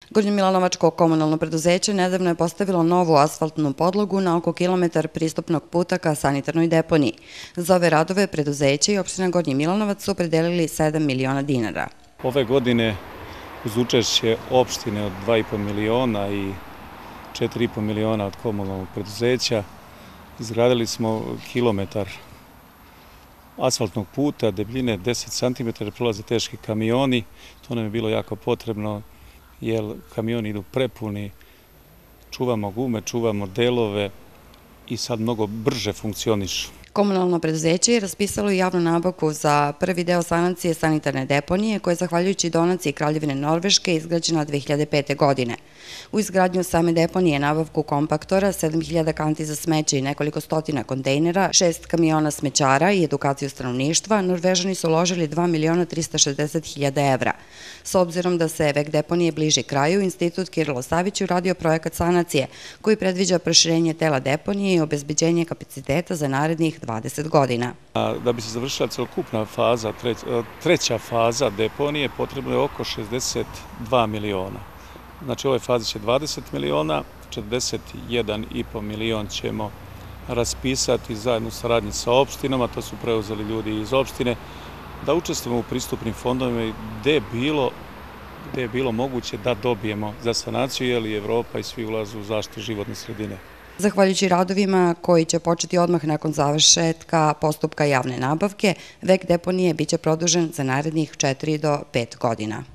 Gornjemilanovačko komunalno preduzeće nedavno je postavilo novu asfaltnu podlogu na oko kilometar pristupnog puta ka sanitarnoj deponiji. Za ove radove preduzeće i opština Gornji Milanovac su opredelili 7 miliona dinara. Ove godine uz učešće opštine od 2,5 miliona i 4,5 miliona od komunalnog preduzeća izgradili smo kilometar asfaltnog puta, debljine 10 cm, prolaze teški kamioni. To nam je bilo jako potrebno jer kamioni idu prepuni, čuvamo gume, čuvamo delove i sad mnogo brže funkcionišu. Komunalno preduzeće je raspisalo i javnu nabavku za prvi deo sanacije sanitarne deponije koja je zahvaljujući donaciji Kraljevine Norveške izgrađena 2005. godine. U izgradnju same deponije, nabavku kompaktora, 7.000 kanti za smeće i nekoliko stotina kontejnera, 6 kamiona smećara i edukaciju stanovništva, Norvežani su uložili 2.360.000 evra. S obzirom da se vek deponije bliži kraju, Institut Kirilo Savić uradio projekat sanacije koji predviđa proširenje tela deponije i obezbeđenje kapaciteta za narednih 20 godina. Da bi se završila celokupna faza, treća faza deponije, potrebno je oko 62 miliona. Znači u ovoj fazi će 20 miliona, 41,5 milion ćemo raspisati zajedno sa saradnji sa opštinama, to su preuzeli ljudi iz opštine, da učestvujemo u pristupnim fondovima gde je bilo moguće da dobijemo za sanaciju, jer i Evropa i svi ulaze u zaštitu životne sredine. Zahvaljujući radovima koji će početi odmah nakon završetka postupka javne nabavke, vek deponije biće produžen za narednih 4 do 5 godina.